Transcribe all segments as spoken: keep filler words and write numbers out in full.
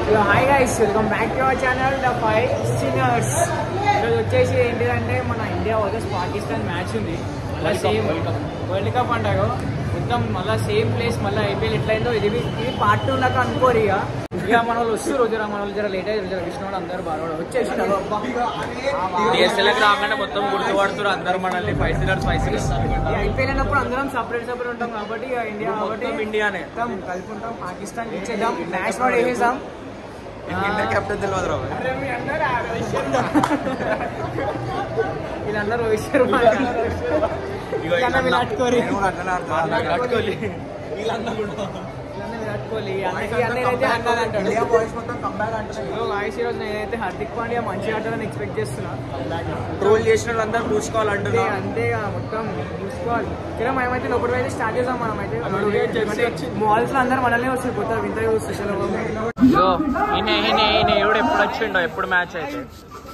Hi guys, welcome back to our channel the five sinners. ఈరోజు వచ్చేసి ఏంటిదంటే మన ఇండియా వర్సెస్ పాకిస్తాన్ మ్యాచ్ ఉంది. మళ్ళీ సేమ్ వరల్డ్ కప్ అంటారు మొత్తం, మళ్ళీ సేమ్ ప్లేస్. మళ్ళీ ఐపీఎల్ ఎట్లయిందో ఇది ఇది పార్ట్ టూ లాగా అనుకోరు. ఇక ఇక మన వాళ్ళు వస్తారు జర, మన వాళ్ళు జర లేట్ అయ్యి జర విష్ణువాడు అందరూ బాగా వచ్చేసి రాకుండా మొత్తం గుర్తుపడుతున్నారు అందరూ మనల్ని. Five sinners five sinners IPL అయినప్పుడు అందరం సపరేట్ సపరేట్ ఉంటాం కాబట్టి ఇక ఇండియా కాబట్టి ఇండియానే మొత్తం కలిపి ఉంటాం. పాకిస్తాన్ ఇచ్చేద్దాం, మ్యాచ్ వాడు వేసేద్దాం. కెప్టెన్ తెలియదు వీళ్ళందరూ రోహిత్ శర్మ, విరాట్ కోహ్లీ, విరాట్ కోహ్లీ విరాట్ కోహ్లీ అయితే అన్నాడంటాడు. వాయిస్ ఈరోజు నేనైతే హార్దిక్ పాండ్యా మంచిగా ఆడాలని ఎక్స్పెక్ట్ చేస్తున్నా. ట్రోల్ చేసిన వాళ్ళందరూ చూసుకోవాలంటే అంతే మొత్తం చూసుకోవాలి. ఇలా మేమైతే లోపల అయితే స్టార్ట్ చేసాం. మనం అయితే మాల్స్ లో అందరూ మనల్ని వస్తుంది, కొత్త వింత చూస్తారు. ఎవడు ఎప్పుడు వచ్చిండో ఎప్పుడు మ్యాచ్ అయితే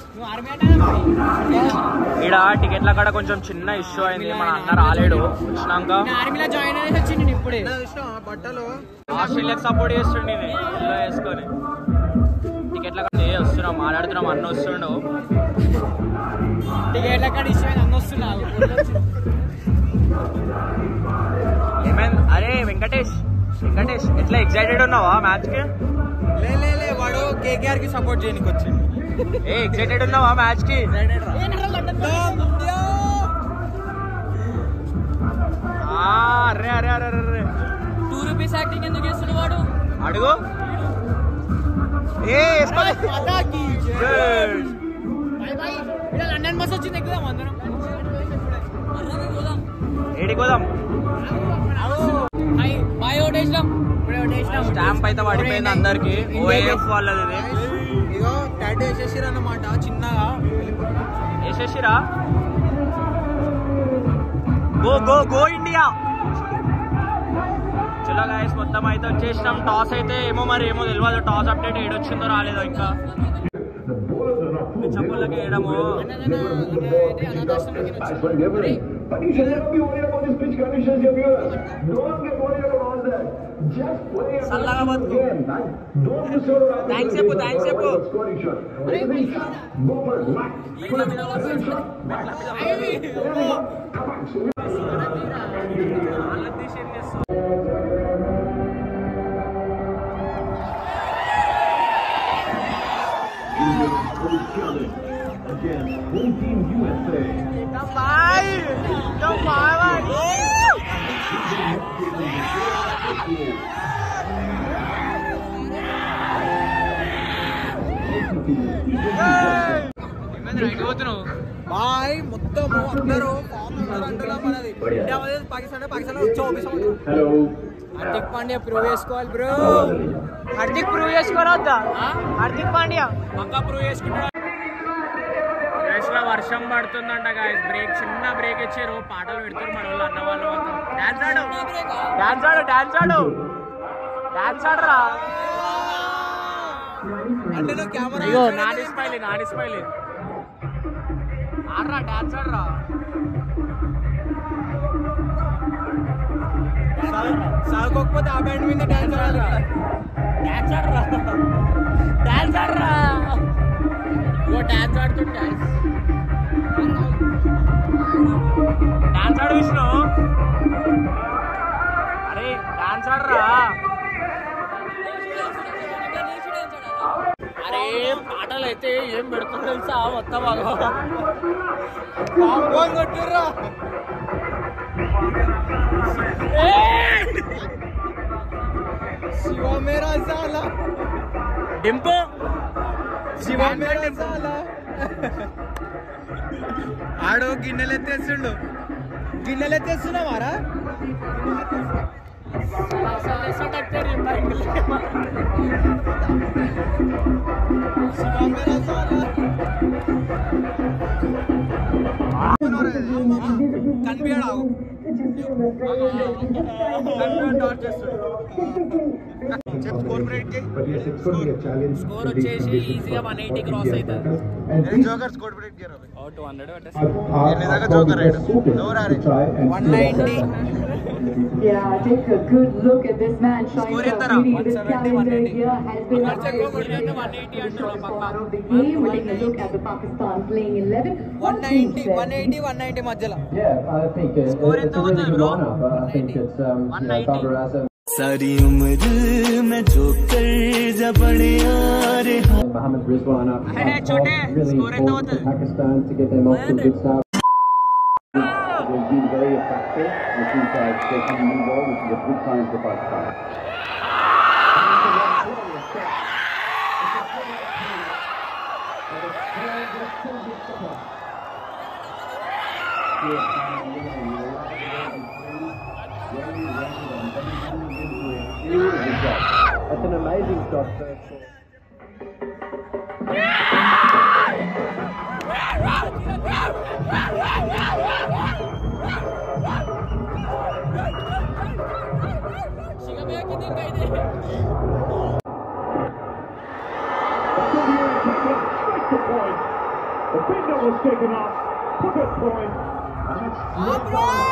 ఈడ టికెట్ల కాడ కొంచెం చిన్న ఇష్యూ అయింది. మన అన్న రాలేడు. వచ్చినాక ఆర్మీలో జాయిన్ అయ్యేసి వచ్చింది. ఇప్పుడే బట్టలు ఆస్ట్రేలియాకి సపోర్ట్ చేస్తుండే వేసుకొని టికెట్ల కాడ వస్తున్నాం, మాట్లాడుతున్నాం. అన్న వస్తుండు, టికెట్ల కాడ ఇష్యూ అయింది. అన్న వస్తున్నావు ఏమైంది? అరే వెంకటేష్ వెంకటేష్ ఎట్లా ఎక్సైటెడ్ ఉన్నావా మ్యాచ్ కి? లే వాడు కేకేఆర్ కి సపోర్ట్ చేయడానికి వచ్చింది. ఏ ఎక్సైటెడ్ ఉన్నావా మ్యాచ్ కి? అరే అరే అరే అరే టూ రూపీస్ యాక్టింగ్ ఎందుకు చేస్తున్నాడు వాడు? అడుగు. ఏ లండన్ బస్ వచ్చింది, ఎక్కుదాం అందరం. ఏడికి పోదాం? స్టాంప్ అయితే పడిపోయింది అందరికి. ఓఏఎఫ్ వాళ్ళది ఇగో టాటూ వేసేసిరా అన్నమాట, చిన్నగా వేసేసిరా. Go go go India. చలో గైస్, మొత్తం అయితే వచ్చేసినాం. టాస్ అయితే ఏమో మరి ఏమో తెలియదు. టాస్ అప్డేట్ ఏడొచ్చిందో రాలేదో ఇంకా. చెప్పలకి వేయడము చల్లగా బతుకు. థ్యాంక్స్ చెప్పు, థ్యాంక్స్ చెప్పు. బాయ్ మొత్తం అందరూ మనది ఇండియా పాకిస్తాన్ పాకిస్తాన్ వచ్చి హార్దిక్ పాండ్యా ప్రూవ్ చేసుకోవాలి బ్రో. హార్దిక్ ప్రూవ్ చేసుకోవద్దా? హార్దిక్ పాండ్యా పక్కా ప్రూవ్ చేసుకుంటాడు. వర్షం పడుతుందంట గాయస్. బ్రేక్ చిన్న బ్రేక్ ఇచ్చారు, పాటలు పెడతారు మన వాళ్ళు అన్న వాళ్ళు. డాన్స్ ఆడు డాన్స్ ఆడు డాన్స్ ఆడు డాన్స్ ఆడరా. ఇగో నాని స్మైలీ నాని స్మైలీ ఆడరా, డాన్స్ ఆడరా. సాగుకోకపోతే ఆ బ్యాండ్ మీద డాన్స్ ఆడరా, డాన్స్ ఆడరా డాన్స్ ఆడరా. ఇగో డాన్స్ ఆడుతుంది. డాన్స్ డాన్స్ ఆడు విష్ణు. అరే డాన్స్ ఆడరా. అరే పాటలు అయితే ఏం పెడుతుంది తెలుసా మొత్తం. కొట్టుర్రా శివ మేరా సాలా డింపు. శివ మేరా సాలా. ఆడో గిన్నెలు ఎత్తేస్తుండు. గిన్నెలు ఎత్తేస్తున్నావారా? కనిపించడా? స్కోర్ వచ్చేసి ఈజీగా వన్ ఎయిటీ క్రాస్ అవుతుంది. Two hundred one ninety score ఎంతరా one seventy one eighty one ninety one eighty one ninety మధ్యలో స్కోర్ ఎంత అవుతుంది బ్రో? One ninety. सारी उम्र में जो कर्ज पड़े आ रहे Mohammad Rizwan up छोटे स्कोर ఎంత అవుతుంది? Pakistan to get them off to a good start. They've been very effective. The two sides taking the ball, which is a good sign for Pakistan. That's an amazing shot. The finger was taken off. Put it point. And it's and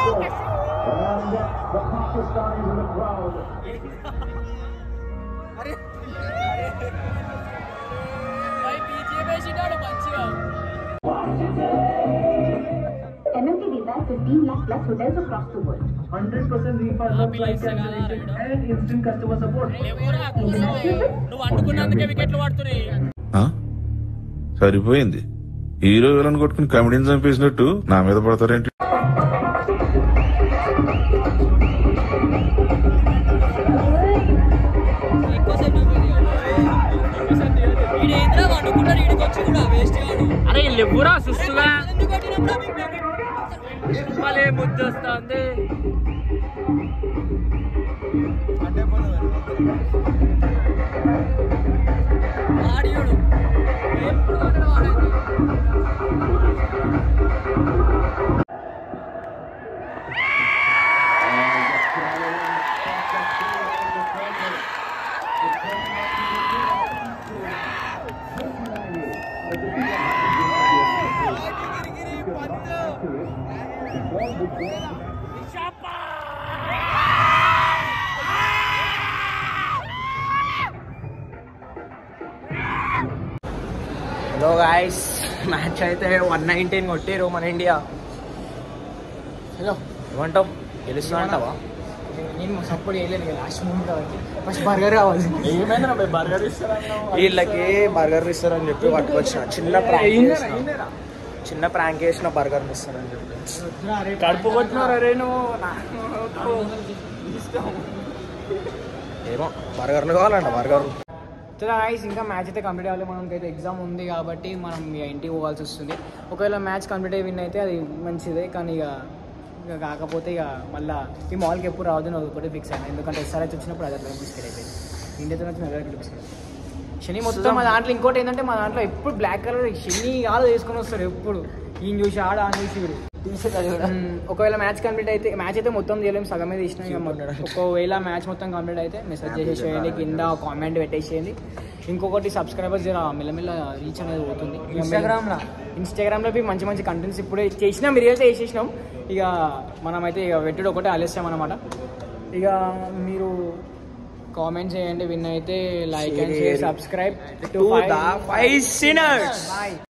the Pakistanis in the crowd. M M T Visa fifteen lakh plus hotels across the world. one hundred percent refund of flight cancellation and instant customer support. నువ్వు అనుకున్నందుకే వికెట్లు పడుతున్నాయి. సరిపోయింది. Hero villain కొట్టుకుని కమెడీని చంపేసినట్టు నా మీద పడతారేంటి? అరే లేవురా సుస్తుగా మళ్ళీ ముద్దు వస్తుంది. హలో గాయస్, మ్యాచ్ అయితే వన్ నైన్టీన్ కొట్టిరు మన ఇండియా. హలో ఏమంటావు, గెలుస్తా అంటావా? నేను సపోర్ట్ చేయలేను లాస్ట్ మూమెంట్ కాబట్టి ఫస్ట్ బర్గర్ కావాలి. ఏమైనా బర్గర్ ఇస్తారా? వీళ్ళకి బర్గర్ ఇస్తారని చెప్పి పట్టుకొచ్చిన చిన్న ప్రాంక్ చిన్న ప్రాంక్ చేసిన బర్గర్ ఇస్తారని చెప్పి కడుపు కొట్టినారు. అరే నువ్వు ఏమో బర్గర్లు కావాలంట బర్గర్లు. గాయస్ ఇంకా మ్యాచ్ అయితే కంప్లీట్ అవ్వాలి. మనకైతే ఎగ్జామ్ ఉంది కాబట్టి మనం ఇక ఇంటికి పోవాల్సి వస్తుంది. ఒకవేళ మ్యాచ్ కంప్లీట్ అయ్యి విన్ అయితే అది మంచిదే, కానీ ఇక ఇక కాకపోతే ఇక మళ్ళీ ఈ మాల్కి ఎప్పుడు రావద్దు నేను ఒకటి ఫిక్స్ అయినా. ఎందుకంటే ఎస్ఆర్హెచ్ వచ్చినప్పుడు అదే బిస్కెట్ అయిపోయింది, ఇండియాతో వచ్చిన అదే బిస్కెట్. శని మొత్తం మా దాంట్లో ఇంకోటి ఏంటంటే మా దాంట్లో ఎప్పుడు బ్లాక్ కలర్ శని ఆలో వేసుకొని వస్తారు ఎప్పుడు. ఈయన చూసి ఆడ అని చూసి వీడు. ఒకవేళ మ్యాచ్ కంప్లీట్ అయితే మ్యాచ్ అయితే మొత్తం చేయలేము, సగం మీద ఇచ్చినా. ఒకవేళ మ్యాచ్ మొత్తం కంప్లీట్ అయితే మెసేజ్ చేసేసేయండి, కింద కామెంట్ పెట్టేసేయండి. ఇంకొకటి సబ్స్క్రైబర్స్ మెల్లమెల్ల రీచ్ అనేది పోతుంది. ఇన్స్టాగ్రామ్లో ఇన్స్టాగ్రామ్లో మంచి మంచి కంటెంట్స్ ఇప్పుడే చేసినాం, మీరు అయితే వేసేసినాం. ఇక మనమైతే ఇక పెట్టుడు ఒకటే ఆలస్యం అనమాట. ఇక మీరు కామెంట్ చేయండి, విన్ అయితే like and share, subscribe to the five sinners.